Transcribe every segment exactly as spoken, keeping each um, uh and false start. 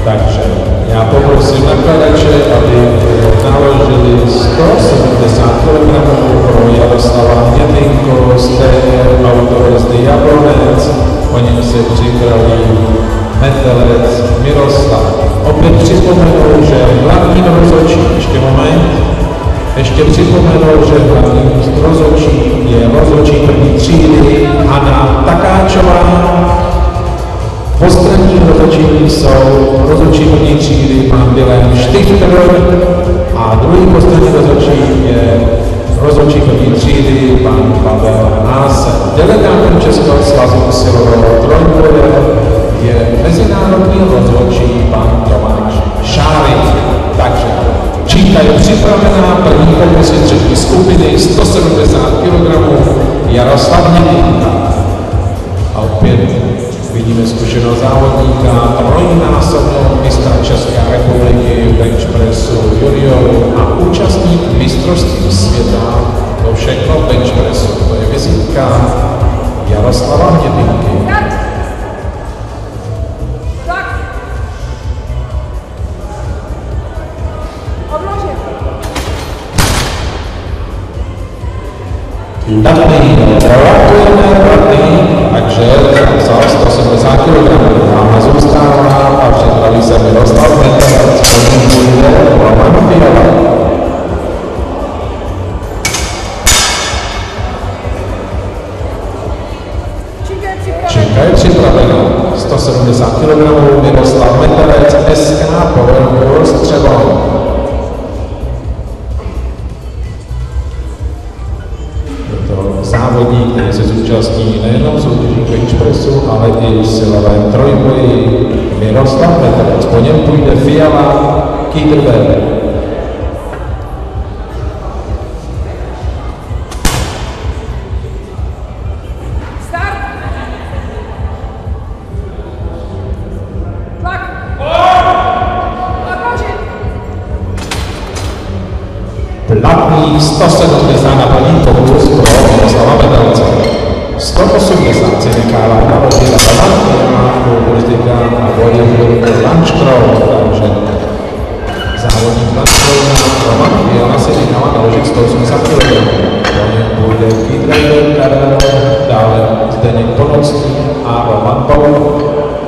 Takže já poprosím nakladače, aby naložili sto sedmdesát kilogramů pro Jaroslava Hnědinko, stejně autor zde Jablonec, po něm se připraví Metelec Miroslav. Opět připomenu, že hlavní rozhodčí, ještě moment, ještě připomenu, že hlavní rozhodčí je rozhodčí první třídy Hana Takáčová. Postranní rozhodčí jsou rozhodčí první třídy pan Vilém Štichter a druhý postranní rozhodčí je rozhodčí první třídy pan Pavel Náse. Delegátem Českého svazu silového trojboje je mezinárodní rozhodčí pan Tomáš Šárik. Takže číta je připravená, první pokusy třetí skupiny, sto sedmdesát kilogramů, Jaroslav Hnědinka. A opět vidíme zkušeného závodníka, trojnásobného mistra České republiky v bench pressu juniorů a účastník mistrovství světa. To všechno v bench pressu. To je vizitka Jaroslava Hnědinky. Datný, relatujeme datný, takže za sto sedmdesát kilogramů náma zůstává a připraví se Miroslav Metelec, po něm půjde Roman Fiala. Činka je připravena, sto sedmdesát kilogramů, Miroslav Metelec, S K Power Wars Třebon. Závodník, který se zúčastní nejenom soutěží bench pressu, ale i silovém trojboji Miroslav Metelec. Po něm půjde Fiala Kýdrber. Platný sto sedmdesát na první pokus pro Miroslava Metelce. sto osmdesát se nechává naložit a balantní mávku burzika a bodybuilder Lunchcrow, takže závodník Lunchcrow Roman Fiala se nechává naložit sto osmdesát kilogramů. Po něm bude Kýdrber Karel, dále Zdeněk Ponocný a Roman Paul.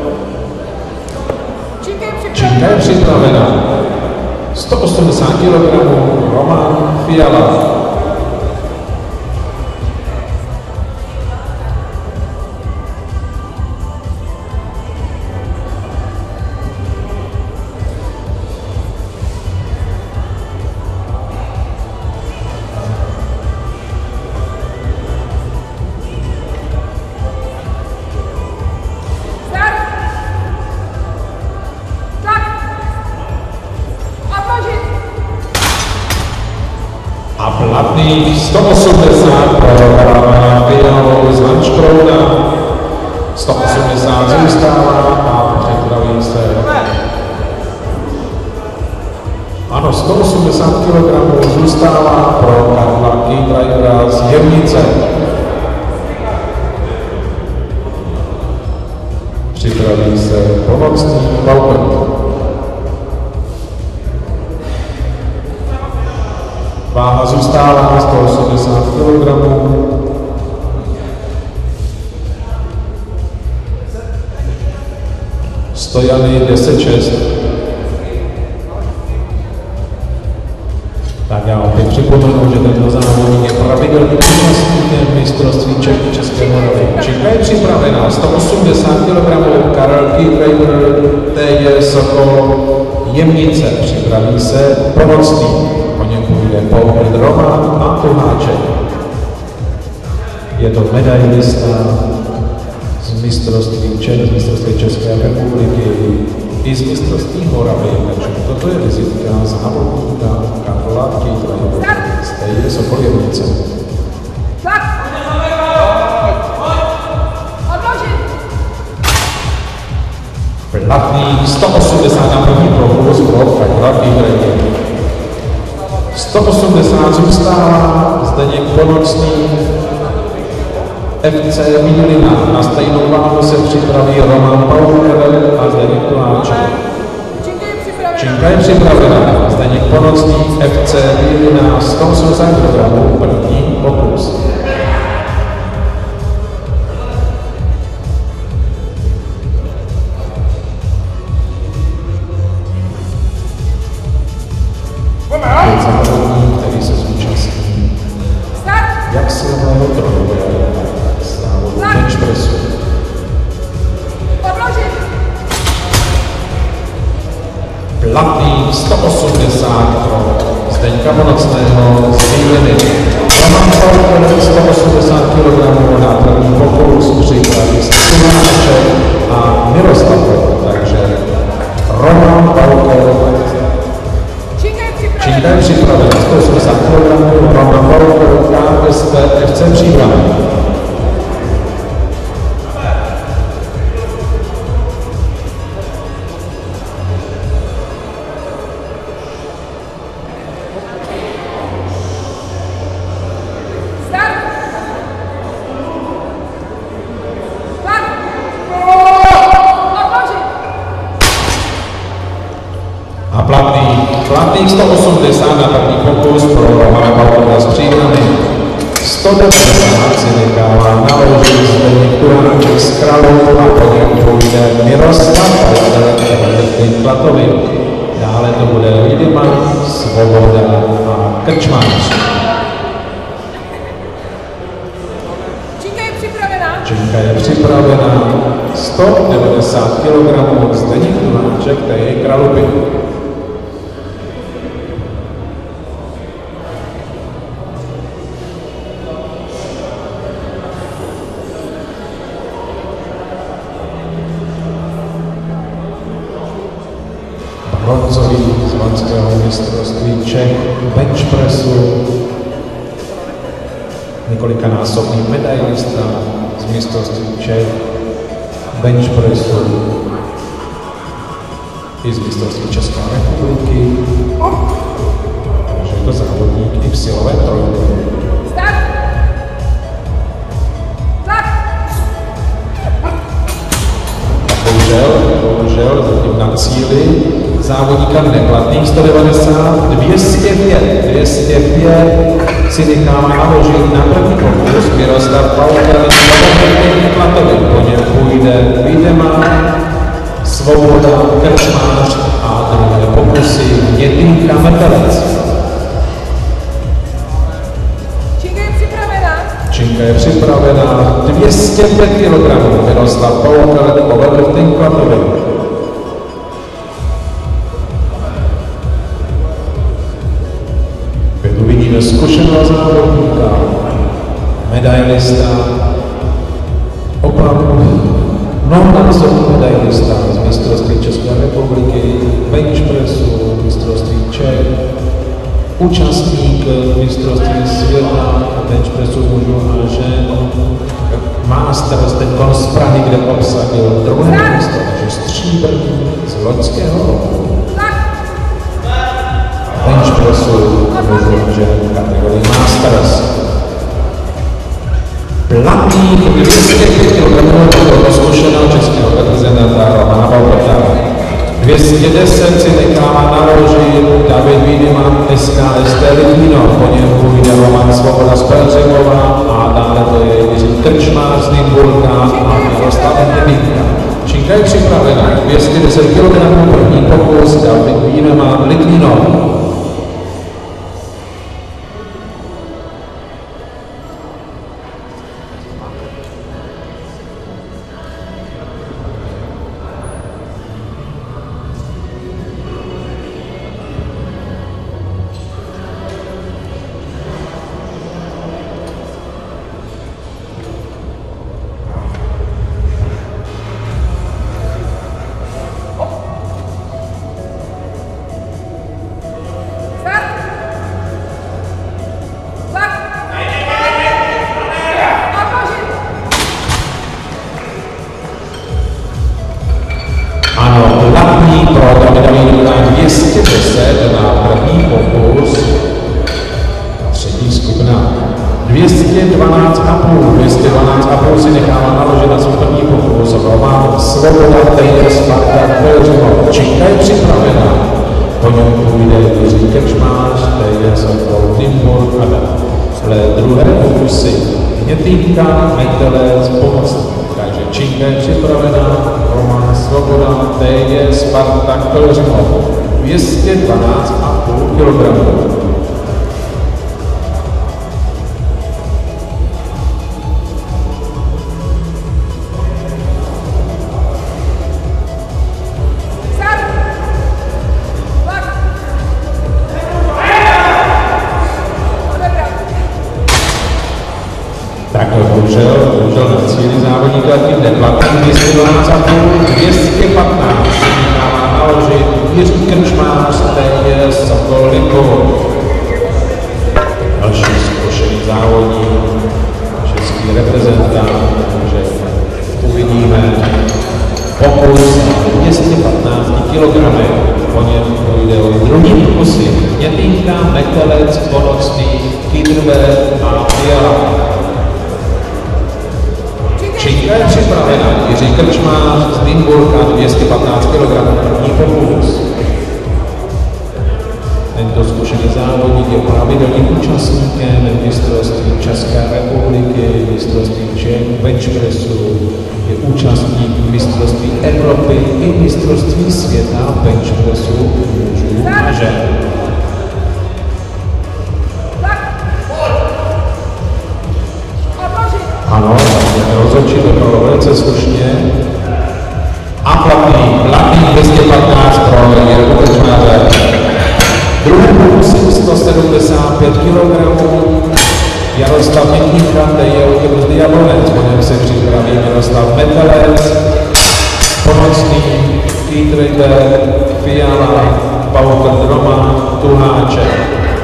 Činka je připravená. sto osmdesát kilogramů Roman Fiala. A platných sto osmdesát pro Romana Fialu z Lunchcrowna. sto osmdesát zůstává a připraví se. Ano, sto osmdesát kilogramů zůstává pro Karla Kýdrajbra z Jemnice. Připraví se Pomocný Paukot. Váha zůstává sto osmdesát kilogramů. Stojany deset šest. Tak já opět připomenu, že tento závodník je pravidelným účastníkem mistrovství České Moravy. Činka je připravená, sto osmdesát kilogramů, Karel Kýdrajbr, T J Sokol, Jemnice, připraví se Pomocný. Po něm půjde Paul Roman a Tuháček. Je to medailista z mistrovství Čech, z mistrovství České republiky i z mistrovství Moravy. Takže toto je vizitka závodníka Karla Kýdrajbra z T J Sokol Jemnice. Platný sto osmdesát na první pokus pro Karla Kýdrajbra. sto osmdesát zůstává Zdeněk Ponocný, F C Bílina. Na stejnou váhu se připraví Roman Paul a Zdeněk Tuháček. Činka je připravená. Zdeněk Ponocný, F C Bílina, sto osmdesát kilogramů, první pokus. Je závodník, který se zúčastní jak silného trojboje, tak závodu bench pressu. Platný sto osmdesát pro Zdeňka Ponocného z Bíliny. Roman Paulker sto osmdesát kilogramů na první pokus, připraví se Tomášek a Miroslav. Takže Roman Paulker. Činka je připraven sto osmdesát kilogramů, Roman Paulker, K S T F C Příbram. A platný, platný sto osmdesát na první pokus pro Romana Paulkera z Příbramy. sto devadesát si nechává naložit Zdeněk Turáček z Kralov a po něm půjde Miroslav Paulker Klatovi. Dále to bude Lidiman, Svoboda a Krčmář. Činka je připravená. sto devadesát kilogramů Zdeněk Turáček, to je Kralupy. Bronzový z loňského mistrovství Čech bench pressu, několikanásobný medailista z mistrovství Čech bench pressu i z mistrovství České republiky. Takže je to závodník i v silové trojce. Bohužel, bohužel, zatím na cíli závodníka neplatných sto devadesát, dvě stě pět, dvě stě pět si nechává naložit na první pokus Miroslav Paulker z Klatovi. Po něm půjde Wiedemann, Svoboda, Krčmář a druhé pokusy Jedinka Metelec. Činka je připravená. dvě stě pět kilogramů Miroslav Paulker po Jedinka Klatovi. Vidíme zkušeného závodníka, medailista, opravdu mnohonásobný medailista z mistrovství České republiky, bench pressu, mistrovství Čech, účastník mistrovství světa, bench pressu mužů a žen, má starost teď z Prahy, kde obsadil druhé místo, takže stříbrný z loňského roku. Bench pressu mužů a žen kategorii Masters. Platný dvě stě pět kilogramů pro zkušeného českého reprezentanta Romana Paulkera. dvě stě deset si nechává naložit David Wiedemann, S K S T Litvínov, po něm půjde Roman Svoboda z Pelřimova a dále to je Jiří Krčmář z Nymburka a Miroslav Jedinka. Činka je připravena. dvě stě deset kilogramů první pokus David Wiedemann, Litvínov. Pro Davida Wiedemana dvě stě deset na první pokus. Třetí skupina dvě stě dvanáct a půl. dvě stě dvanáct a půl si nechává naložit na svůj první pokus. Roman Svoboda, Taylor Sparta, Pelřimov. Činka je připravená. Sokola T J Spartak Pelřimov dvě stě dvanáct a půl kilogramu. Tak bohužel, bohužel na cíli závodníka tím neplatí dvě stě dvanáct a půl, dvě stě patnáct nechává naložit Jiří Krčmář, teď je Sokol Lipov. Další zkušený závodník, český reprezentant, takže uvidíme pokus dvě stě patnáct kilogramů. Po něm půjde o druhý pokusy Knětýnka, Metelec, Konocný, Kydrbe a Fiala. Činka je připravena, Jiří Krčmář z Nymburka, dvě stě patnáct kilogramů, první pokus. Tento zkušený závodník je pravidelným účastníkem mistrovství České republiky, mistrovství Čech, benchpressu, je účastník mistrovství Evropy i mistrovství světa benchpressu mužů a žen. Ano, rozhodčí dopadlo velice slušně. A platný, platný dvě stě patnáct pro Jirku Krčmáře. Druhý pokus sto sedmdesát pět kilogramů. Jaroslav Mětníka, tady je autobus Diabonec, po něm se připraví Jaroslav Metelec, Pomocný, Kýtrejde, Fiala, Paukl Roman, Tuháček.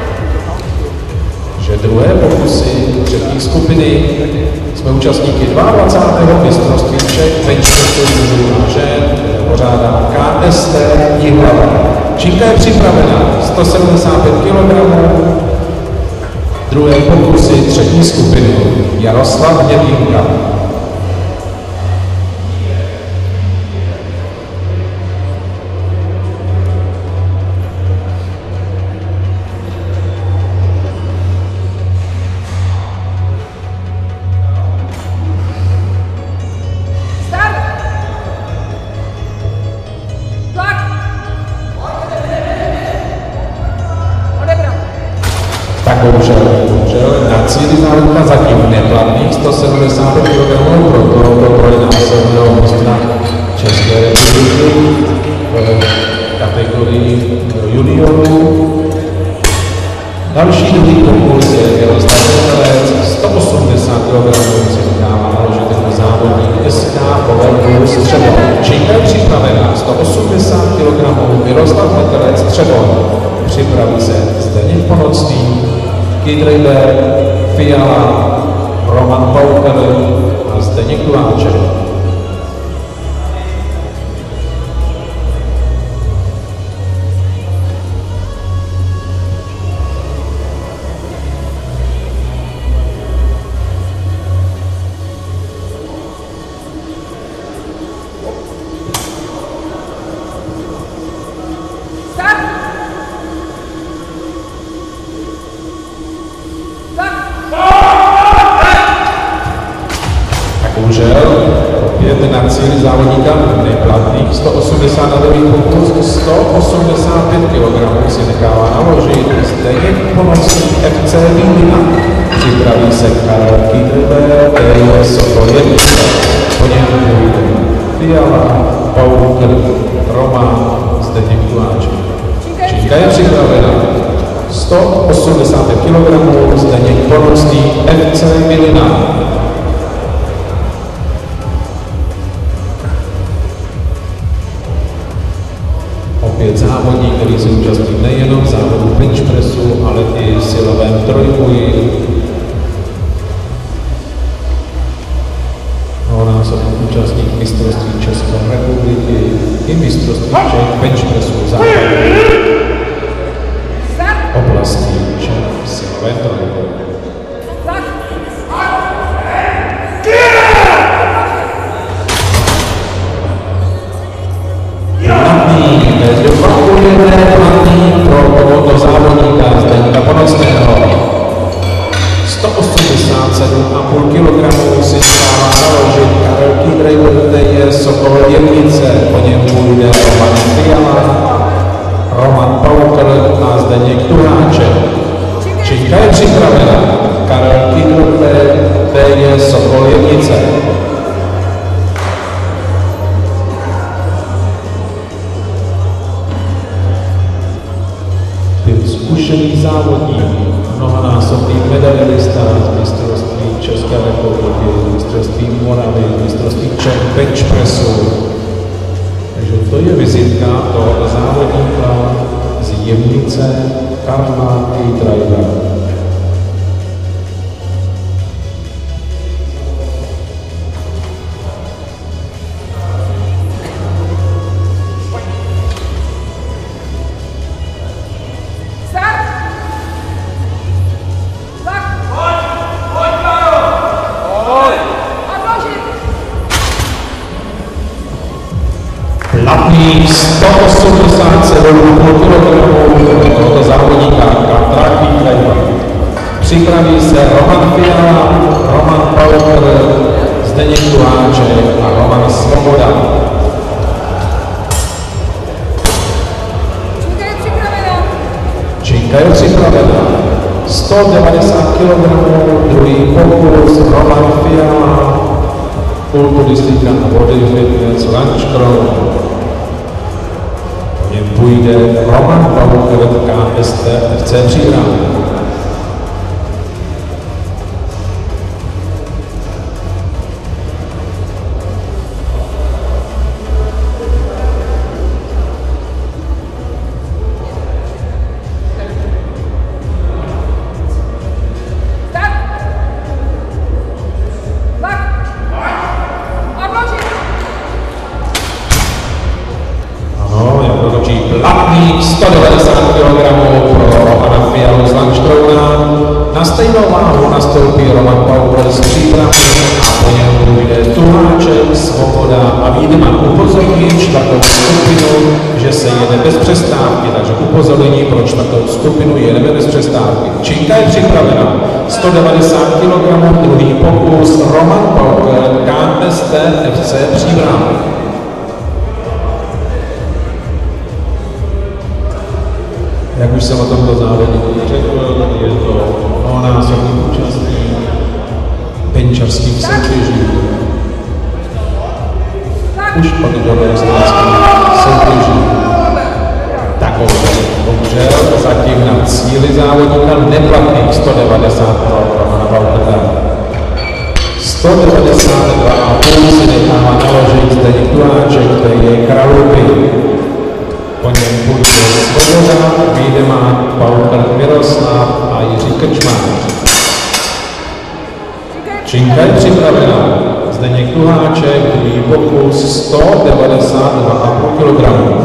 Že druhé pokusy třetí skupiny jsme účastníky dvacátého mistrovství Čech benchpressu mužů a žen, pořádá K S T Jihlava. Činka je připravena, sto sedmdesát pět kilogramů. Druhé pokusy třetí skupiny Jaroslav Mětínka. Bohužel, bohužel, na cíli závodníka zatím neplatných sto sedmdesát pět kilogramů pro tohoto trojnásobného mistra České republiky v kategorii juniorů. Další druhý pokus je Jaroslav Metelec, sto osmdesát kilogramů si nechává naložit jako závodník S K Powerbull Třebon. Činka je připravena, sto osmdesát kilogramů Jaroslav Metelec Třebon. Připraví se Zdeněk Ponocný, Kydrejde, Fiala, Roman Paukl a Zdeněk Tuháček. Bohužel, opět na cíli závodníka neplatných sto osmdesát na druhý pokus, sto osmdesát pět kilogramů si nechává naložit Zdeněk Ponocný F C Vídina. Připraví se Karel Kydrbe, který je Sokol Jednice. Po něm půjde Fiala, Paukl, Roman, Zdeněk Tuháček. Činka je připravena. sto osmdesát pět kilogramů Zdeněk Ponocný F C Vídina. Opět závodník, který se účastní nejenom v závodu benchpressu, ale i v silovém trojboji. Mnohonásobný účastník mistrovství České republiky i mistrovství Čech benchpressu v závodu oblasti Čech v silovém trojboji. Opakujeme platný pro tohoto závodníka Zdeňka Ponocného. sto osmdesát sedm a půl kilogramů si nechává naložit Karel Kydrejde, je Sokol Jednice, po něm půjde Roman Fiala, Roman Paukr a Zdeněk Tuháček. Činka je připravena, Karel Kindrfe, T J Sokol Jednice. Zkušený závodník, mnohonásobný medailista z mistrovství České republiky, z mistrovství Moravy, z mistrovství Čech bench pressu. Takže to je vizitka tohoto závodníka z Jemnice Karla Kejtrajda. Platný sto osmdesát sedm kilogramů tohoto závodníka Karla Kejtrajda. Připraví se Roman Fiala, Roman Paukr, Zdeněk Tuháček a Roman Svoboda. Činka je připravena. Činka je připravena. sto devadesát kilogramů, druhý pokus, Roman Fiala, kulturistika a body fitness, lunch crown. Po něm půjde Roman Paukr, K S T F C Příbram. Platný sto devadesát kilogramů pro Romana Fialu z Lanštrouna. Na stejnou váhu nastoupí Roman Paukr z Příbramy a po něm půjde Tuháček, Svoboda a Wiedemann. Upozorní čtvrtou skupinu, že se jede bez přestávky, takže upozornění pro čtvrtou skupinu jedeme bez přestávky. Činka je připravena. sto devadesát kilogramů, druhý pokus, Roman Paukr, K S T F C Příbram. Jak už jsem o tomto závodníku řekl, je to mnohonásobný účastník benčarských soutěží. Už od dorosteneckých soutěží. Takové. Bohužel zatím na cíli závodníka neplatných sto devadesát pro Romana Paukra. sto devadesát dva a půl si nechává naložit Zdeněk Tuháček, který je Kralupy. Po něm půjde Svoboda, Wiedemann, Paukr, Miroslav a Jiří Krčmář. Činka je připravena. Zdeněk Tuháček, druhý pokus, sto devadesát dva a půl kilogramů.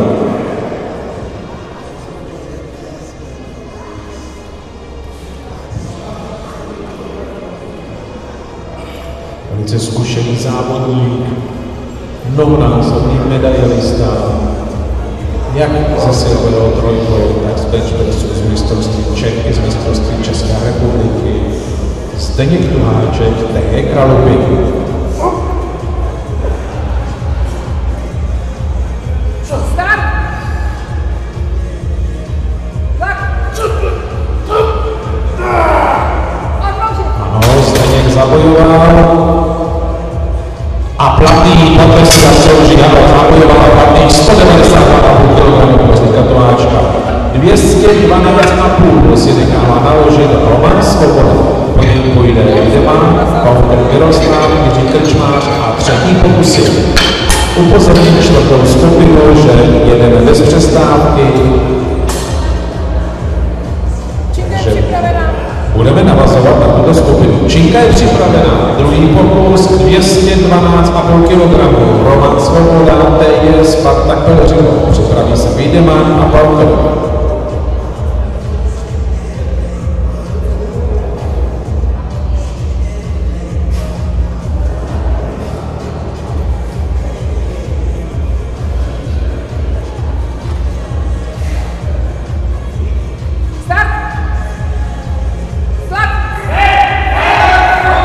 Velice zkušený závodník, mnohonásobný medailista, jak ze silového trojboje, tak z bench pressu, z mistrovství Čech i z mistrovství České republiky. Zdeněk Tuháček, T J Kralupy. Ano, Zdeněk zabojoval. A platný potlesk za souží, ano, zabojoval platný sto devadesát dva a půl kilogramů pro Zdeňka Tuháčka. dvě stě dvanáct a půl si nechává naložit Roman Svoboda. Po něm půjde Wiedemann, Paukr, Miroslav, Jiří Krčmář a třetí pokusy. Upozorním čtvrtou skupinu, že jedeme bez přestávky. Budeme navazovat na tuto skupinu. Činka je připravena. Druhý pokus dvě stě dvanáct a půl kilogramů. Roman Svoboda, T J Spartak Pelřino. Připraví se Wiedemann a Paukr.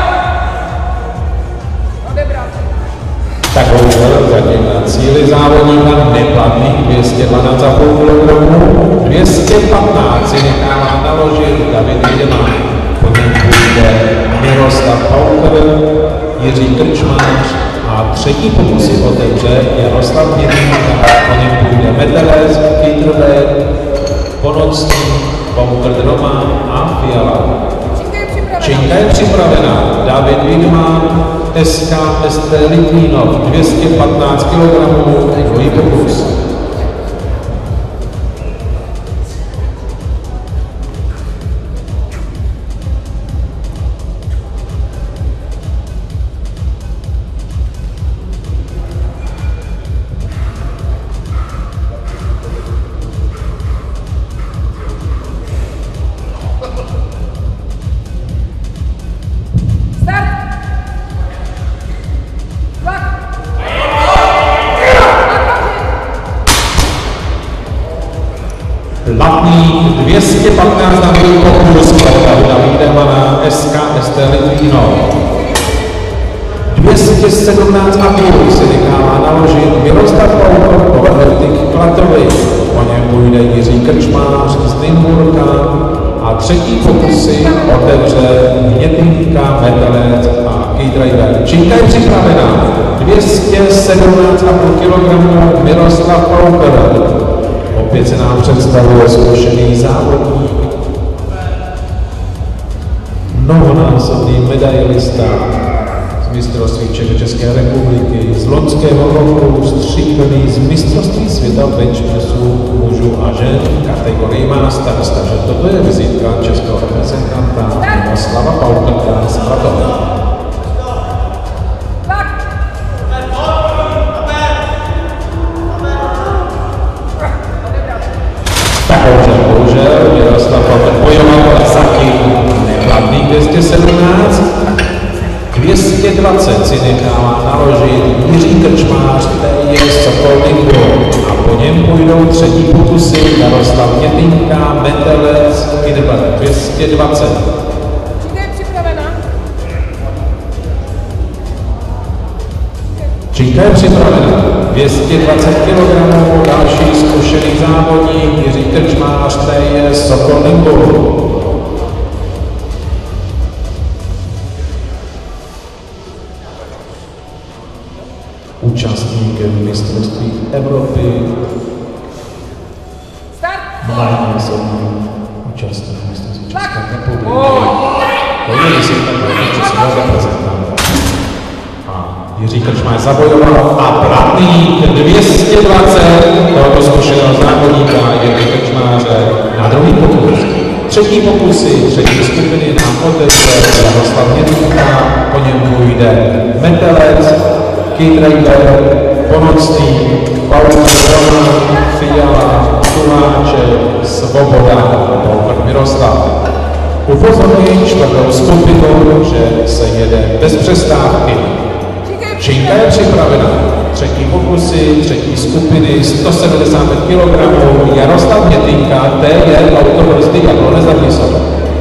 Tak bohužel zatím na cíli závodní závodníka neplatný dvě stě dvanáct celá pět kilogramů, dvě stě patnáct si nechává naložit David Wiedemann, po něm půjde Miroslav Pauker, Jiří Krčmář a třetí pokus si otevře Jaroslav Mědinka, po něm půjde Metelec, Kytrle, Ponocný, Pauker Roman a Fiala. Činka je připravena, David Wiedemann, S K S T Litvínov, dvě stě patnáct kilogramů, druhý pokus. Platný dvě stě patnáct na druhý pokus pro Davida Wiedemanna, S K S T Litvínov. dvě stě sedmnáct a půl se nechává naložit Miroslav Pauker, Powerlifting Klatovy. Po něm půjde Jiří Krčmář z Nymburka a třetí pokusy otevře Mětinka, Metelec a Keydriver. Činka je připravena, dvě stě sedmnáct a půl kilogramů Miroslav Pauker. Opět se nám představuje zkušený závodník, mnohonásobný medailista z mistrovství Čech České republiky, z loňského roku stříbrný z mistrovství světa benchpressu mužů a žen kategorii Masters. Takže toto je vizitka českého reprezentanta Miroslava Paukera z Klatov. Bohužel, Miroslav Pauker bojoval zatím neplatný dvě stě sedmnáct, dvě stě dvacet si nechává naložit Jiří Krčmář, který je z Sokolníku a po něm půjdou třetí pokusy Jaroslav Mětinka, Metelec, Kydber, dvě stě dvacet. Činka je připravena? Činka je připravena, dvě stě dvacet kilogramů, další zkušený závodník Jiří Krčmář, který je z Sokolníku. Účastníkem mistrovství Evropy, mnohonásobný účastník mistrovství České republiky. To je vizitka českého reprezentanta. A Jiří Krčmář zabojoval a platný dvě stě dvacet tohoto zkušeného závodníka Jiří Krčmáře na druhý pokus. Třetí pokusy, třetí skupiny nám otevře Jaroslav Mětinka, po něm půjde Metelec, Keydriver, Ponocný, Pauker Roman, Fiala, Tuláček, Svoboda, Pauker Miroslav. Upozorňuji čtvrtou skupinu, že se jede bez přestávky. Činka je připravena. Třetí pokusy, třetí skupiny, sto sedmdesát pět kilogramů, Jaroslav Mětinka, T je automobilisty Karlo Nezarnisov.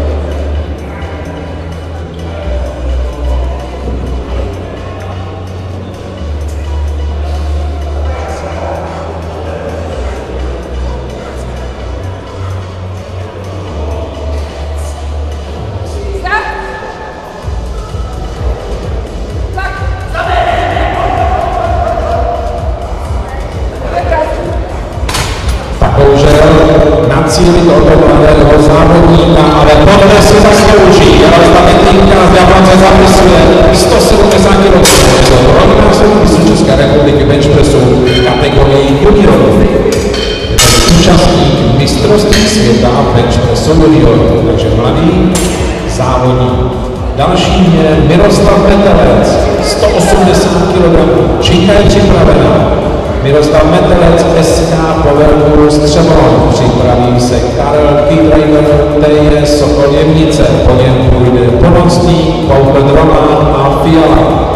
Cíli tohoto mladého závodníka, ale tohle si zaslouží. Jaroslav Mětinka z Jablonce zapisuje sto sedmdesát kilogramů. Je to trojnásobný mistr České republiky benchpressu v kategorii juniorů. Je to účastník mistrovství světa benchpressu juniorů, takže mladý závodník. Další je Miroslav Metelec, sto osmdesát kilogramů. Činka je připravena. Miroslav Metelec, S K Powerpool Střemon, připraví se Karel Keydriver, který je Sokol Jemnice, po něm půjde Ponocný, Pauker Roman a Fiala.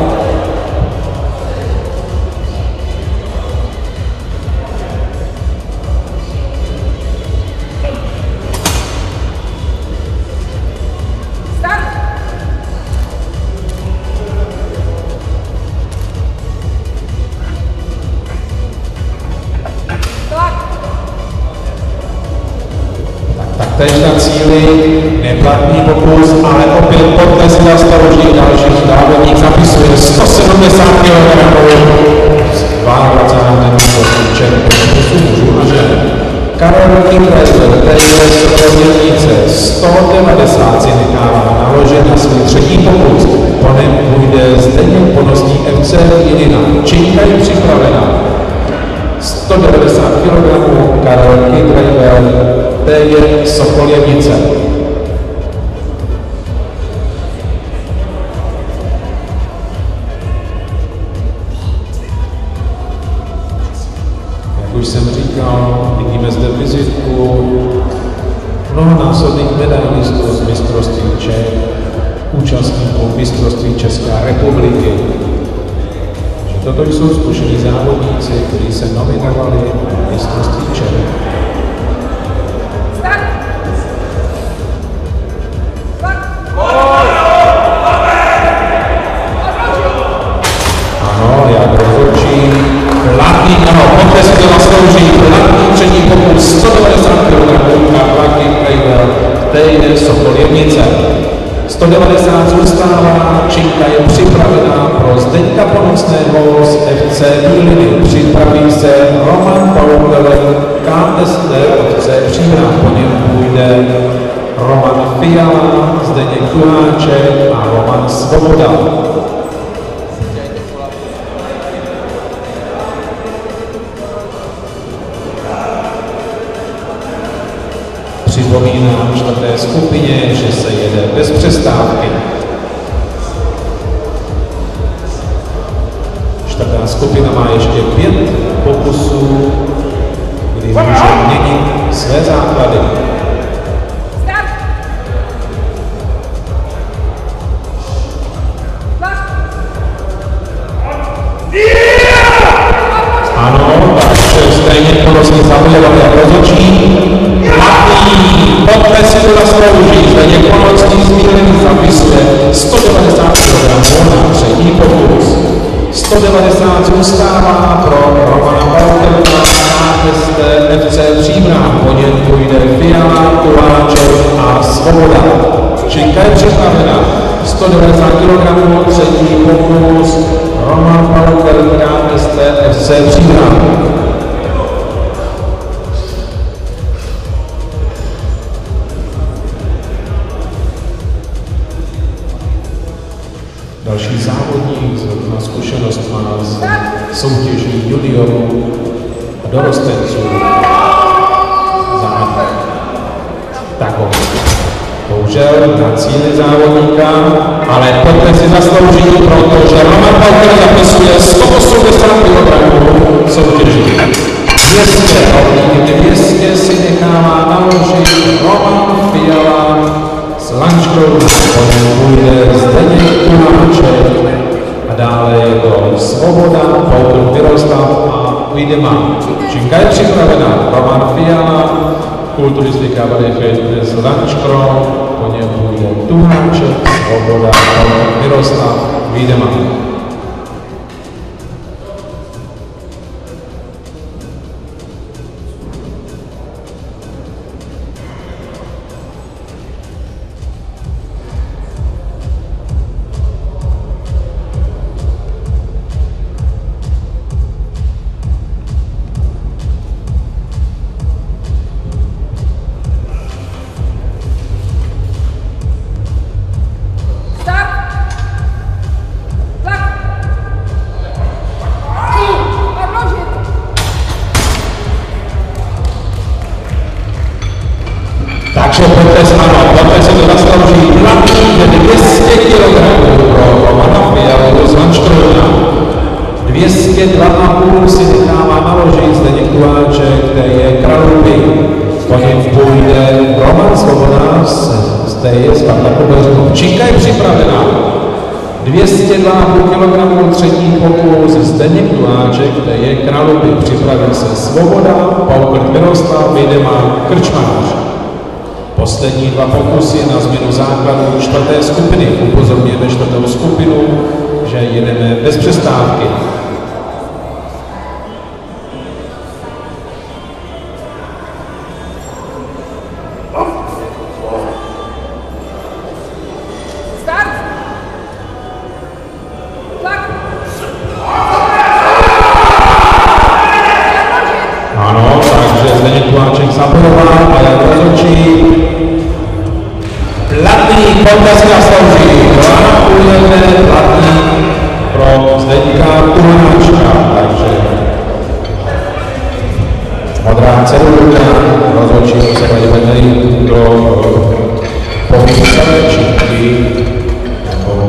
Tež na cíli, neplatný pokus, ale opět potles zastavují další závodník, zapisuje sto sedmdesát kilogramů z dvacátého druhého července mužů a žen. Karel Kindler, který je srovněnice sto devadesát si nechává naložit na svůj třetí pokus. Po něm půjde Zdeněk Ponosný F C Jinina. Činka je připravená. sto devadesát kilogramů Karel Kindler, T je Sokoljevnice. Jak už jsem říkal, vidíme zde vizitku mnohonásobných medailistů z mistrovství Čech, účastníků mistrovství České republiky. Že toto jsou zkušení závodníci, kteří se nominovali na mistrovství Čech. Ano, jak rozhodčí. Platný, ano, poté si to zaslouží. Platný třetí pokus sto devadesát kilogramů a Platný Krejvel, který je Sokoljevnice. sto devadesát zůstává, Činka je připravená pro Zdeňka Ponosného z F C Bíliny. Připraví se Roman Paukl, K S D F C Příbram. Po něm půjde Roman Fiala, Zdeněk Tuháček a Roman Svoboda. Připomínám čtvrté skupině, že se jede bez přestávky. Čtvrtá skupina má ještě pět pokusů, kdy může měnit své základy. Ano, takže stejně Ponosný zabojoval jak rozhodčí. Platný, poté si to zaslouží, Zdeněk Ponosný z Bíliny zapisuje sto devadesát kilogramů na třetí pokus. sto devadesát zůstává pro Romana Paukla, K S D F C Příbram. Po něm půjde Fiala, Tuháček a Svoboda. Činka je připravena. sto devadesát kilogramů, třetí pokus, Roman Paukl, K S D F C Příbram. Další závodník na zkušenost má z soutěží juniorů a dorostenců. Závodník. Takový. Bohužel na cíli závodníka, ale poté si zaslouží, protože Roman Paukl zapisuje sto osmdesát kilogramů soutěží. dvě stě, rovník dvě stě si nechává naložit Roman Fiala s lančkou, po něm půjde Zdeněk Tuháček a dále je to Svoboda, Paukl Miroslav a Ujdema. Činka je připravená. Roman Fiala, kulturistika body fitness Lančkro, po něm půjde Tuháček, Svoboda, Paukl Miroslav, Ujdema. Takže poté se ano, poté se to zaslouží platný dvě stě kilogramů pro Romana Fialu z Lančkrona. dvě stě dva a půl si nechává naložit Zdeněk Tuháček, který je Kralupy. Po něm půjde Roman Svoboda z T J Spartaku Beřichov. Činka je připravená. dvě stě dva a půl kilogramů třetí pokus Zdeněk Tuháček, který je Kralupy. Připraví se Svoboda, Paukl Miroslav, Ujdema, Krčmář. Poslední dva pokusy na změnu základů čtvrté skupiny. Upozorňujeme čtvrtou skupinu, že jedeme bez přestávky. Platný potlesk zaslouží. Gratulujeme Platný pro Zdeňka Tuhanáčka. Takže modrá cedulka, rozhodčí se vedeli do pohybu činky nebo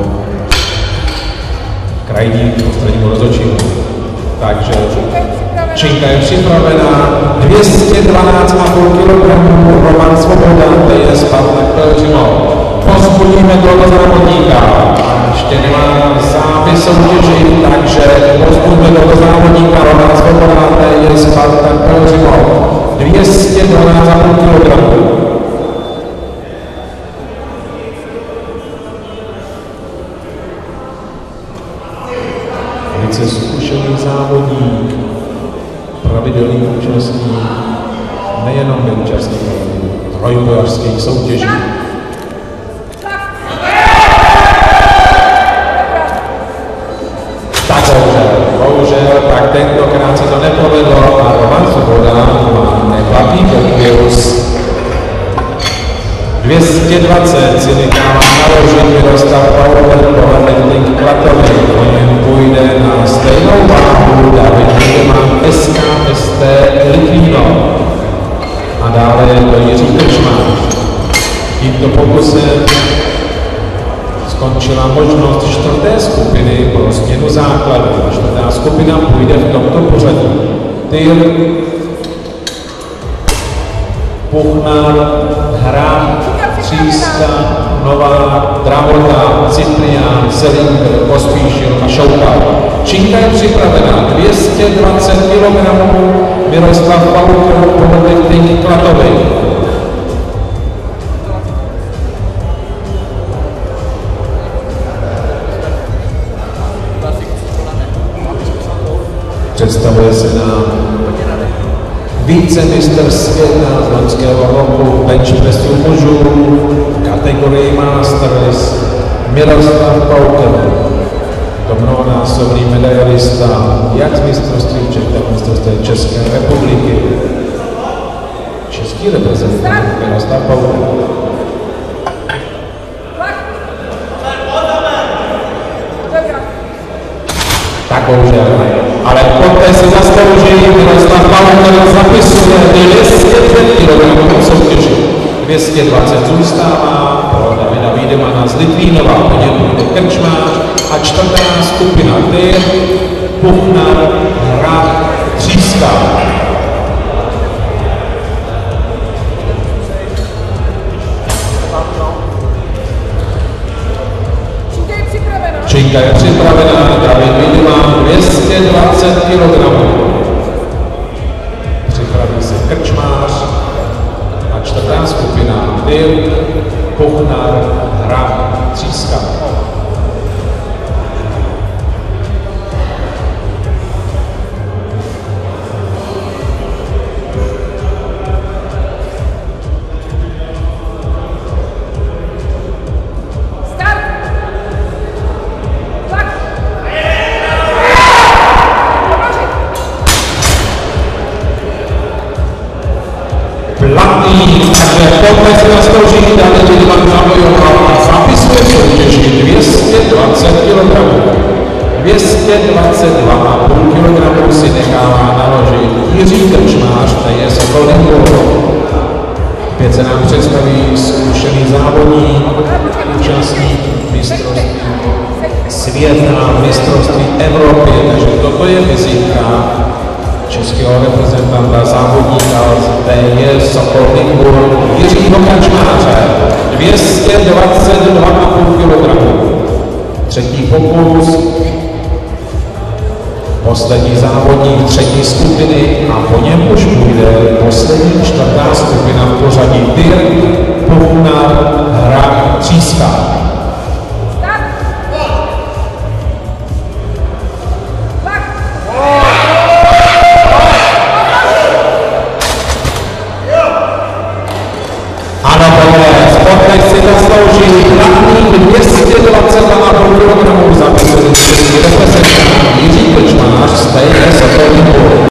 krajní prostřednímu rozhodčímu. Takže činka je připravená. dvě stě dvanáct celá pět kilogramů Roman Svoboda, to je Spartak Pelhřimov. Pozbudíme tohoto závodníka. Ještě nemá zápis soutěži, takže pozbudíme tohoto závodníka Roman Svoboda, to je Spartak Pelhřimov. dvě stě dvanáct celá pět kilogramů. Velice zkušený závodník, pravidelný účastník, nejenom účastník trojbojařských soutěží. Tak bohužel, bohužel, tak tentokrát se to nepovedlo a Roman Svoboda má nekladný pokus. dvě stě dvacet si nechává naložit Miroslav Pauper po Klatovi. Po něm půjde na stejnou váhu David Wiedemann S K S T Litvíno. A dále je to Jiří Krčmář. Tímto pokusem skončila možnost čtvrté skupiny pro změnu základu. Čtvrtá skupina půjde v tomto pořadí. Tyr, Puchnar, Hra, Tříska, Novák, Dravota, Ciprián, Selinger, Pospíšil a Šoukal. Činka je připravena. dvě stě dvacet kilogramů Miroslav Pauper po Klatovi. Představuje se nám vícemistr světa z loňského roku bench pressu mužů v kategorii Masters Miroslav Pauper. To mnohonásobný medailista jak z mistrovství Čech, tak mistrovství České republiky. Český reprezentant Miroslav Pauper. Tak bohužel, ale poté se zaslouží Miroslav Pauper zapisuje dvě stě pět kilogramů soutěži. dvě stě dvacet zůstává pro Davida Wiedemana z Litvínova, po něm bude Krčmář a čtvrtá skupina Tyr, Puchnar, Hra, Tříska. Činka je připravená, David Wiedemann dvě stě dvacet kilogramů. Připraví se Krčmář a čtvrtá skupina Tyr, Puchnar, Hra, Tříska. Takže poté se zaslouží David Wiedemann zabojoval a zapisuje soutěži dvě stě dvacet kilogramů. dvě stě dvacet dva celá pět kilogramů si nechává naložit Jiří Krčmář, to je z Koldenburgu. Opět se nám představí zkušený závodník, účastník mistrovství světa, mistrovství Evropy, takže toto je vizitka českého reprezentanta závodníka z T J Sokolníku Jiřího Krčmáře. dvě stě dvacet dva celá pět kilogramů. Třetí pokus. Poslední závodník třetí skupiny a po něm už bude poslední čtvrtá skupina v pořadí Tyr,